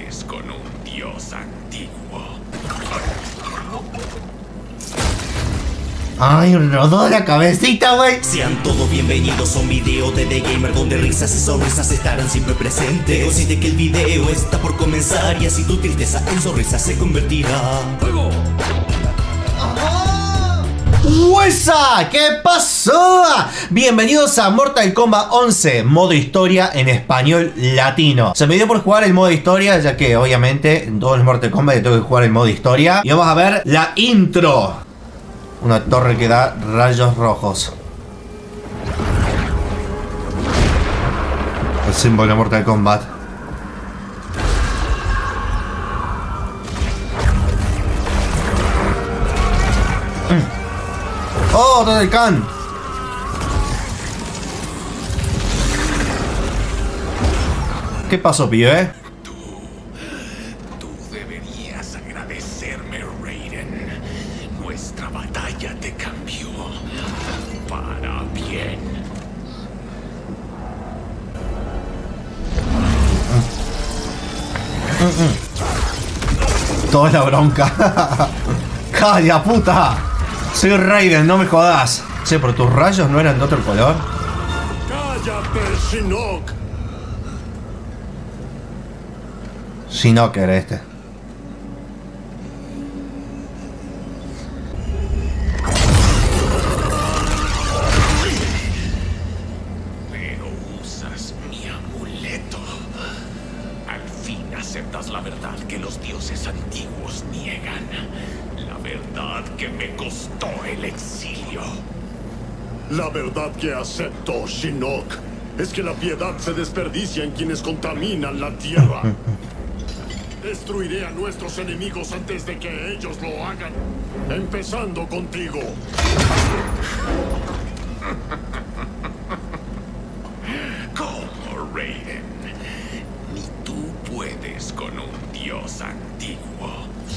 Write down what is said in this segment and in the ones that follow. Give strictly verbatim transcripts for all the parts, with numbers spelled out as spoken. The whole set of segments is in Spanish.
puedes con un dios antiguo. Ay, rodó la cabecita, güey. Sean todos bienvenidos a un video de The Gamer, donde risas y sonrisas estarán siempre presentes. Consciente que el video está por comenzar y así tu tristeza en sonrisa se convertirá. ¡Fuego! ¡Huesa! ¿Qué pasó? Bienvenidos a Mortal Kombat once, modo historia en español latino. Se me dio por jugar el modo historia, ya que obviamente en todos los Mortal Kombat yo tengo que jugar el modo historia. Y vamos a ver la intro. Una torre que da rayos rojos. El símbolo de Mortal Kombat. Mm. ¡Oh, todo el can! ¿Qué pasó, pibe? Tú, tú deberías agradecerme, Raiden. Nuestra batalla te cambió para bien. Toda la bronca. ¡Calla, puta! Soy Raiden, no me jodas. Che, pero tus rayos no eran de otro color. ¡Cállate, Shinnok! Shinnok era este. Pero usas mi amuleto. Al fin aceptas la verdad que los dioses antiguos niegan. La verdad que me costó el exilio. La verdad que acepto, Shinnok, es que la piedad se desperdicia en quienes contaminan la tierra. Destruiré a nuestros enemigos antes de que ellos lo hagan. Empezando contigo. ¿Cómo, Raiden? Ni tú puedes con un dios antiguo.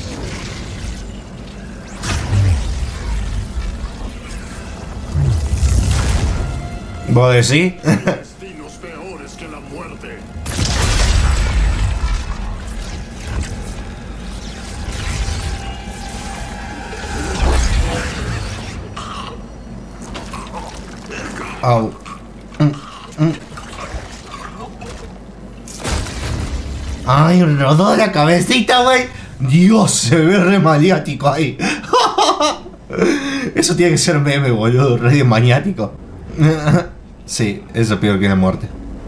¿Vos decís? Destinos peores que la muerte. Au. Mm, mm. Ay, rodó la cabecita, güey. Dios, se ve re maniático ahí. Eso tiene que ser meme, boludo. Re maniático. Sí, eso es peor que la muerte.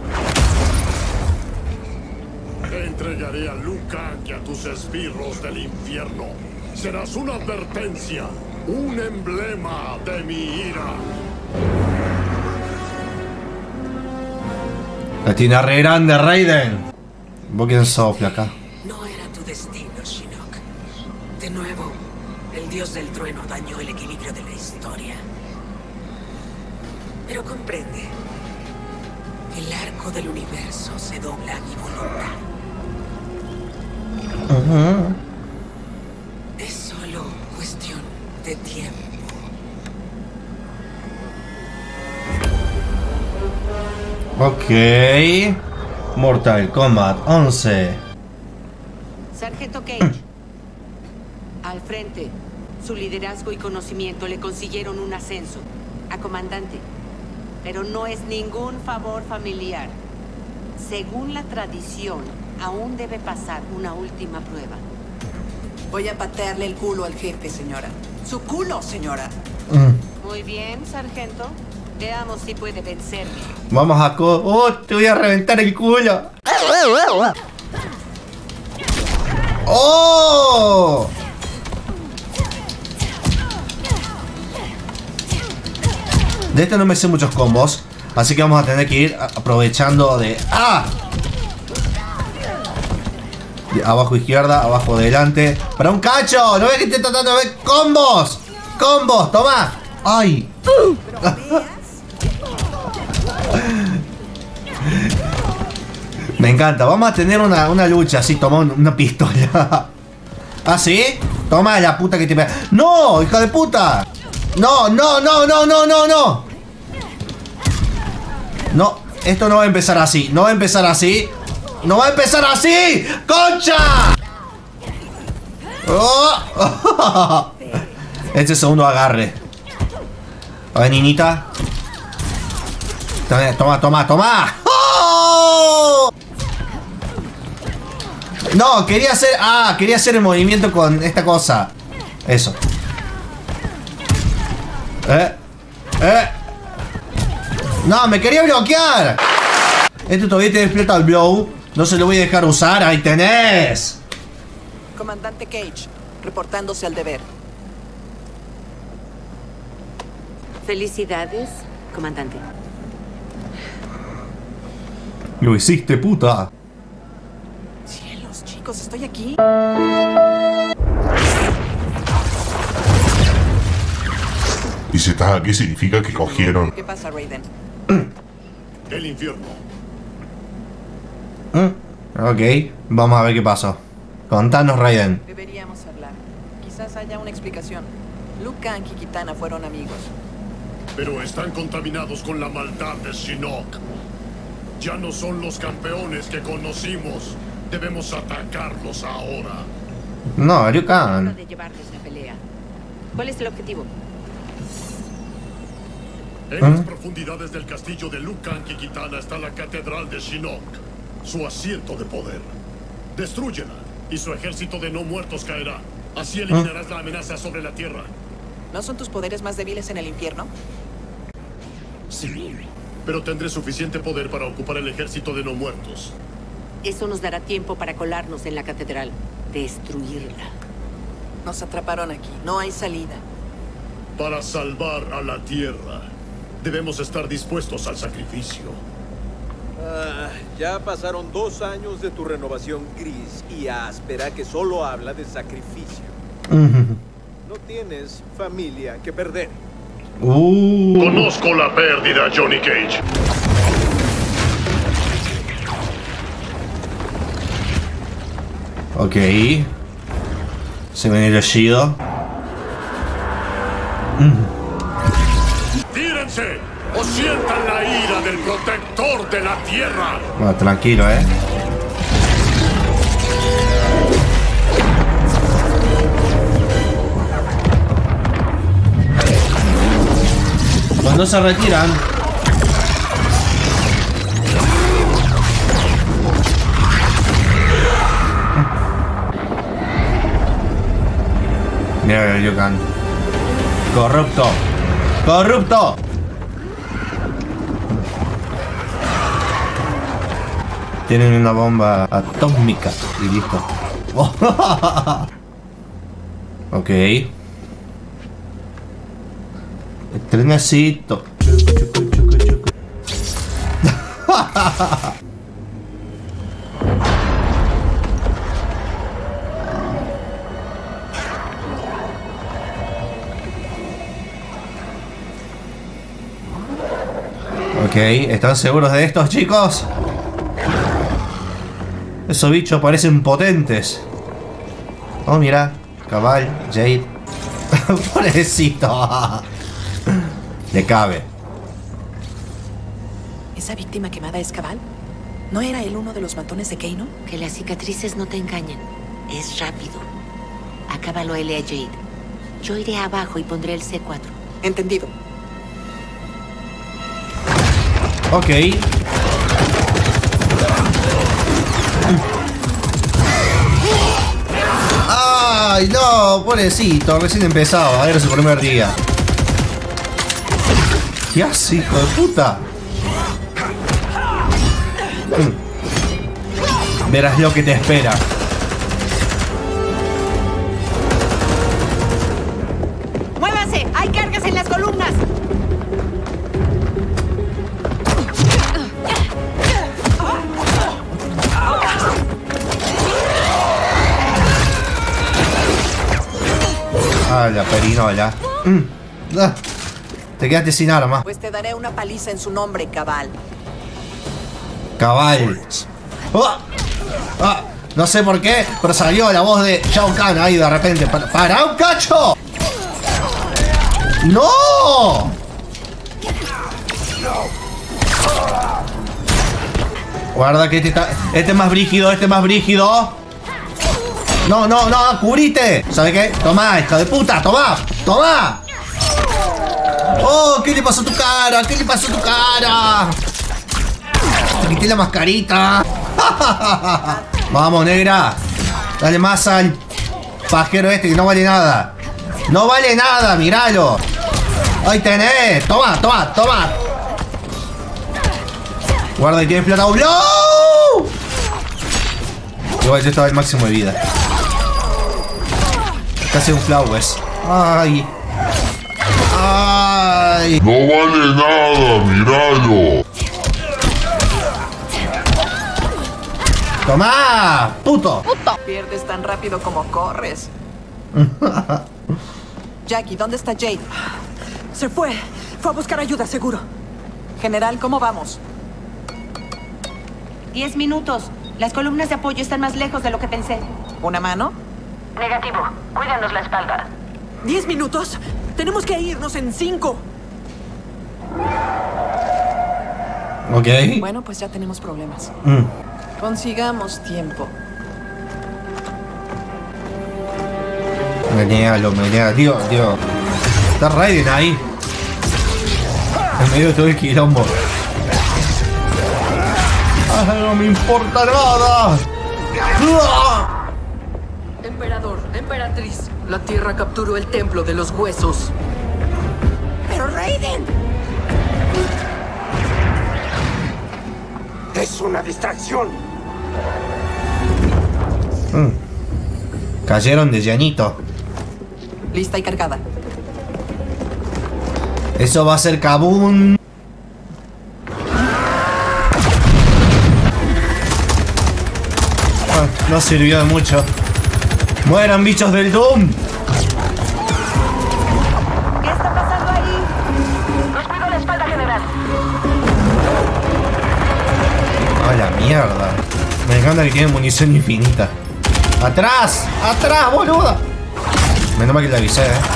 Te entregaré a Liu Kang y a tus esbirros del infierno. Serás una advertencia, un emblema de mi ira. La tiene re grande, Raiden. ¿Vos quién sos, flaca? No era tu destino, Shinnok. De nuevo, el dios del trueno dañó el equilibrio de la historia. Pero comprende, el arco del universo se dobla a mi voluntad. Uh-huh. Es solo cuestión de tiempo. Ok. Mortal Kombat once. Sargento Cage. Al frente. Su liderazgo y conocimiento le consiguieron un ascenso a comandante. Pero no es ningún favor familiar. Según la tradición, aún debe pasar una última prueba. Voy a patearle el culo al jefe, señora. ¡Su culo, señora! Mm. Muy bien, sargento. Veamos si puede vencerme. Vamos a co... ¡Oh, te voy a reventar el culo! ¡Oh! De este no me sé muchos combos, así que vamos a tener que ir aprovechando de... ¡Ah! De abajo izquierda, abajo delante. ¡Para un cacho! ¿No ves que estoy tratando de ver combos? ¡Combos! ¡Toma! ¡Ay! Me encanta. Vamos a tener una, una lucha así. Toma un, una pistola. ¿Ah, sí? Toma la puta que te pega. ¡No! ¡Hija de puta! ¡No, no, no, no, no, no, no! No, esto no va a empezar así. No va a empezar así. ¡No va a empezar así! ¡Concha! Oh. Este segundo agarre. A ver, niñita. Toma, toma, toma. ¡Oh! No, quería hacer... Ah, quería hacer el movimiento con esta cosa. Eso. Eh. Eh. No, me quería bloquear. Este todavía te despierta el blow. No se lo voy a dejar usar. Ahí tenés. Comandante Cage, reportándose al deber. Felicidades, comandante. Lo hiciste, puta. Cielos, chicos, estoy aquí. Y si estás aquí significa que cogieron. ¿Qué pasa, Raiden? El infierno. Ok, vamos a ver qué pasó. Contanos, Raiden. Deberíamos hablar. Quizás haya una explicación. Liu Kang y Kitana fueron amigos. Pero están contaminados con la maldad de Shinnok. Ya no son los campeones que conocimos. Debemos atacarlos ahora. No, Liu Hora Kang. de llevarles la pelea. ¿Cuál es el objetivo? En las profundidades del castillo de Liu Kang y Kitana está la catedral de Shinnok, su asiento de poder. Destrúyela y su ejército de no muertos caerá. Así eliminarás la amenaza sobre la tierra. ¿No son tus poderes más débiles en el infierno? Sí, pero tendré suficiente poder para ocupar el ejército de no muertos. Eso nos dará tiempo para colarnos en la catedral. Destruirla. Nos atraparon aquí. No hay salida. Para salvar a la tierra, debemos estar dispuestos al sacrificio. Ah, ya pasaron dos años de tu renovación gris y áspera que solo habla de sacrificio. No tienes familia que perder. Uh. Conozco la pérdida, Johnny Cage. Ok. Se viene el Shido. ¡Tírense! ¡O sientan la ira del protector de la tierra! Bueno, tranquilo, eh. Cuando se retiran. Mira el Liu Kang. Corrupto. Corrupto. Tienen una bomba atómica y listo. Ok. El trenecito. Chucu, chucu, chucu, chucu. Ok, ¿están seguros de estos, chicos? Esos bichos parecen potentes. Oh, mira. Cabal, Jade. Pobrecito. Le cabe. ¿Esa víctima quemada es Cabal? ¿No era él uno de los matones de Kano? Que las cicatrices no te engañen. Es rápido. Acábalo a él y a Jade. Yo iré abajo y pondré el C cuatro. Entendido. Ok. Ay, no, pobrecito, recién empezaba, era su primer día. ¿Qué haces, hijo de puta? Verás lo que te espera. ¡Muévanse! ¡Hay cargas en las columnas! Ah, la perinola. Mm. Ah, te quedaste sin arma. Pues te daré una paliza en su nombre, Cabal. Cabal. Oh. Ah, no sé por qué, pero salió la voz de Shao Kahn ahí de repente. ¡Para, para un cacho! ¡No! Guarda que este está... Este es más brígido, este es más brígido. No, no, no, cubrite. ¿Sabe qué? Toma, hija de puta, toma, toma. Oh, ¿qué le pasó a tu cara? ¿Qué le pasó a tu cara? Te quité la mascarita. Vamos, negra. Dale más al pajero este que no vale nada. No vale nada, míralo. Ahí tenés. Toma, toma, toma. Guarda que tiene explotado. ¡No! Igual yo estaba al máximo de vida. Casi un flowers. Ay. Ay. No vale nada, míralo. Toma, puto. Puto. Pierdes tan rápido como corres. Jackie, ¿dónde está Jade? Se fue. Fue a buscar ayuda, seguro. General, ¿cómo vamos? Diez minutos. Las columnas de apoyo están más lejos de lo que pensé. ¿Una mano? Negativo. Cuídanos la espalda. ¿Diez minutos? Tenemos que irnos en cinco. Ok. Bueno, pues ya tenemos problemas. Mm. Consigamos tiempo. Menealo, menealo. Tío, tío. Está Raiden ahí. En medio de todo el quilombo. Ah, no me importa nada. Emperador, emperatriz. La Tierra capturó el templo de los huesos. ¡Pero Raiden! Es una distracción. Mm. Cayeron de llanito. Lista y cargada. Eso va a ser Kabum. Ah, no sirvió de mucho. ¡Mueran, bichos del Doom! ¿Qué está pasando ahí? Nos cuido la espalda, general. ¡A la mierda! Me encanta que tiene munición infinita. ¡Atrás! ¡Atrás, boluda! Menos mal que le avisé, eh.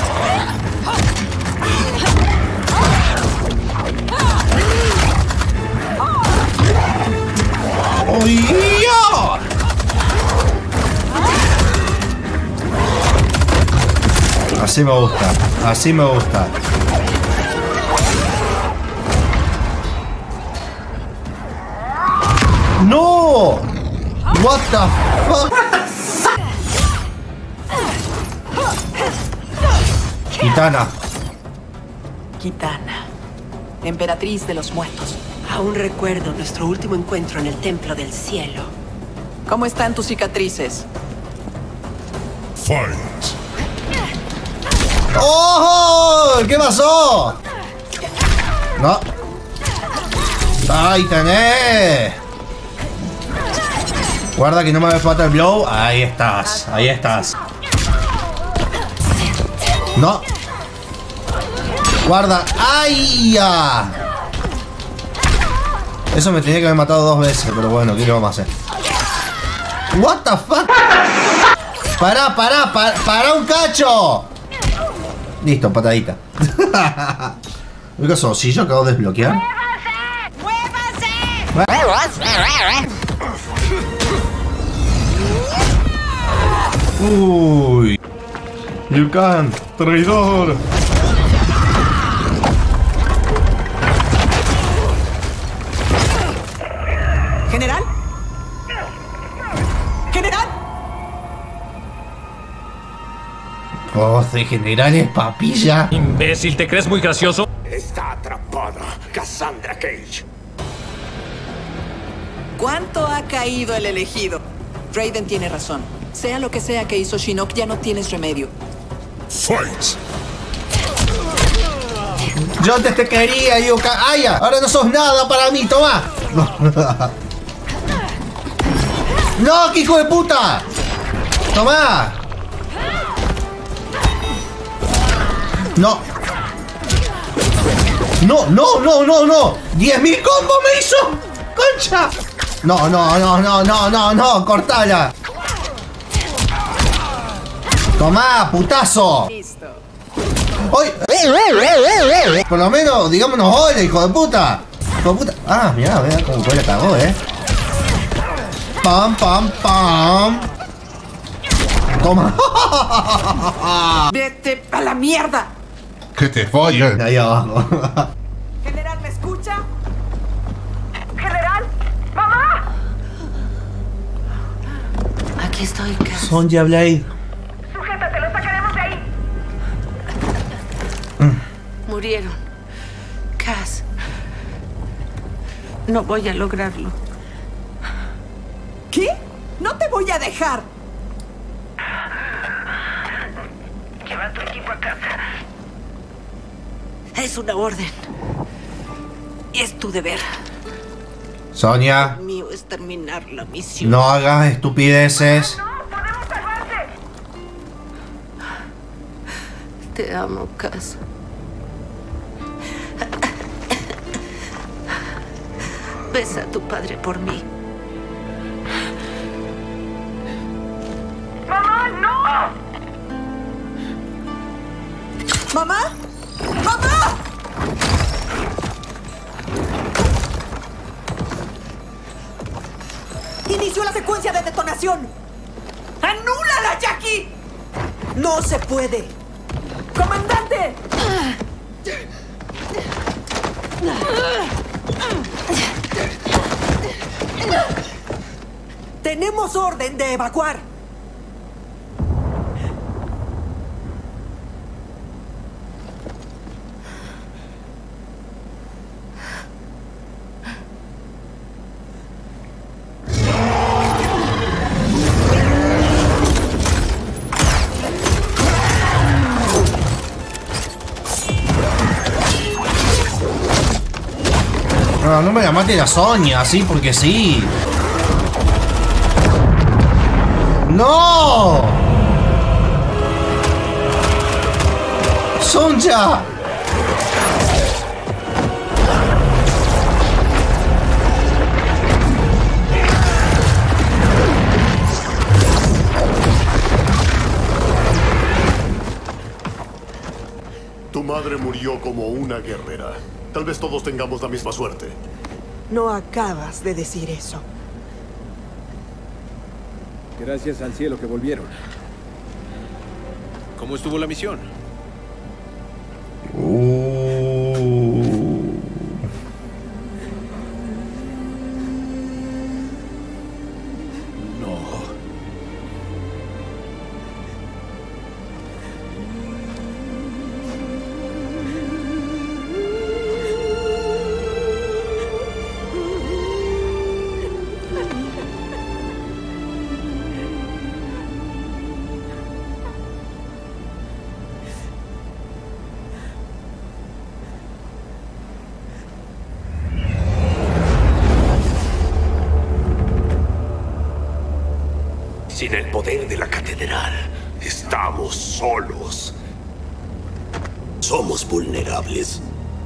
¡Uy! Así me gusta, así me gusta. ¡No! What the fuck? Kitana. Kitana. Emperatriz de los muertos. Aún recuerdo nuestro último encuentro en el Templo del Cielo. ¿Cómo están tus cicatrices? Fight. ¡Oh! ¿Qué pasó? No. ¡Ahí tenés! Guarda que no me ve falta el blow. Ahí estás, ahí estás. No. Guarda. ¡Ay! Ya! Eso me tenía que haber matado dos veces, pero bueno, ¿qué le vamos a hacer? What the fuck? Pará, pará, pará, pará un cacho. Listo, patadita. ¿Qué pasó? ¿Si yo acabo de desbloquear? Uy. You can, traidor. ¿General? ¿General? Voz de generales, papilla. Imbécil, ¿te crees muy gracioso? Está atrapada, Cassandra Cage. ¿Cuánto ha caído el elegido? Raiden tiene razón. Sea lo que sea que hizo Shinnok, ya no tienes remedio. Fight. Yo antes te quería, Yuka. ¡Ay! Ahora no sos nada para mí, toma. ¡No, qué hijo de puta! ¡Toma! No. No, no, no, no, no. ¡diez mil combos me hizo! ¡Concha! No, no, no, no, no, no, no. Cortala. Tomá, putazo. Listo. ¡Ay! Por lo menos, digámonos hola, hijo de puta. Hijo de puta. Ah, mirá, mirá cómo fue la cagó, eh. pam, pam, pam. Toma. ¡Vete a la mierda! Que te follen. Ahí abajo. General, ¿me escucha? ¡General! ¡Mamá! Aquí estoy, Cass. Sonja Blade. Sujétate, lo sacaremos de ahí. Murieron. Cass. No voy a lograrlo. ¿Qué? ¡No te voy a dejar! Lleva tu equipo a casa. Es una orden. Es tu deber. Sonja, Lo mío es terminar la misión. no hagas estupideces. ¡No! ¡Podemos salvarte! Te amo, Cass. Besa a tu padre por mí. ¡Mamá, no! ¿Mamá? ¡Mamá! Inició la secuencia de detonación. ¡Anúlala, Jackie! No se puede. ¡Comandante! Tenemos orden de evacuar. No, no me llamaste la Sonja, así porque sí. ¡No! ¡Sonja! Tu madre murió como una guerrera. Tal vez todos tengamos la misma suerte. No acabas de decir eso. Gracias al cielo que volvieron. ¿Cómo estuvo la misión? Uh. No. Sin el poder de la catedral, estamos solos. Somos vulnerables.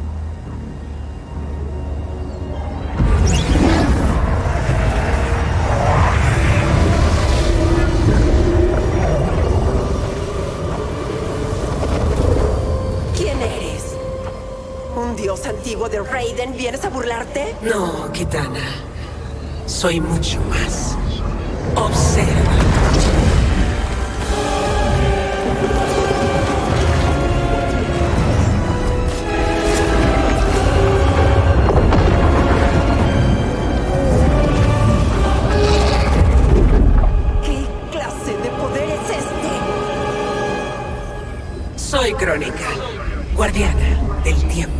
¿Quién eres? ¿Un dios antiguo de Raiden? ¿Vienes a burlarte? No, Kitana. Soy mucho más. Observa. ¿Qué clase de poder es este? Soy Crónica, guardiana del tiempo.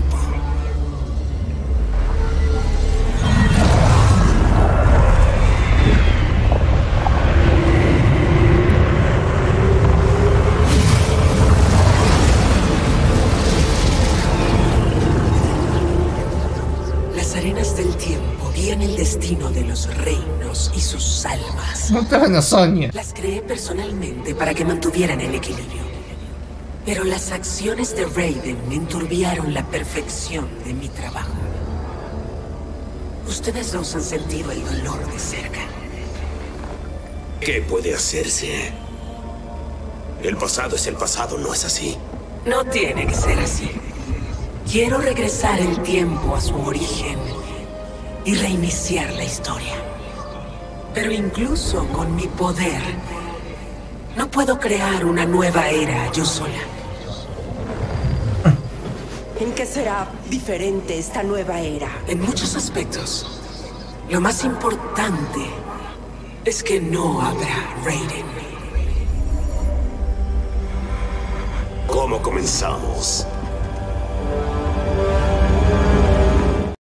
Las arenas del tiempo guían el destino de los reinos y sus almas. No te van a Sonja. Las creé personalmente para que mantuvieran el equilibrio. Pero las acciones de Raiden enturbiaron la perfección de mi trabajo. Ustedes dos han sentido el dolor de cerca. ¿Qué puede hacerse? El pasado es el pasado, ¿no es así? No tiene que ser así. Quiero regresar el tiempo a su origen y reiniciar la historia. Pero incluso con mi poder, no puedo crear una nueva era yo sola. ¿En qué será diferente esta nueva era? En muchos aspectos. Lo más importante es que no habrá Raiden. ¿Cómo comenzamos?